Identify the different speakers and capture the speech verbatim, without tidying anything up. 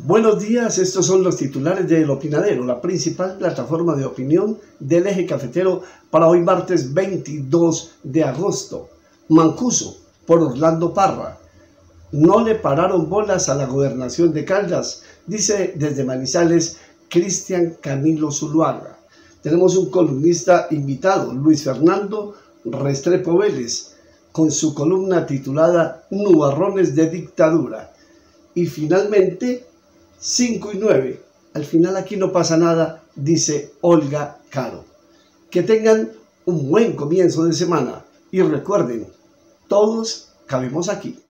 Speaker 1: Buenos días, estos son los titulares de El Opinadero, la principal plataforma de opinión del eje cafetero para hoy martes veintidós de agosto. Mancuso, por Orlando Parra. No le pararon bolas a la gobernación de Caldas, dice desde Manizales Cristian Camilo Zuluaga. Tenemos un columnista invitado, Luis Fernando Restrepo Vélez, con su columna titulada Nubarrones de Dictadura. Y finalmente, cinco y nueve. Al final aquí no pasa nada, dice Olga Caro. Que tengan un buen comienzo de semana y recuerden, todos cabemos aquí.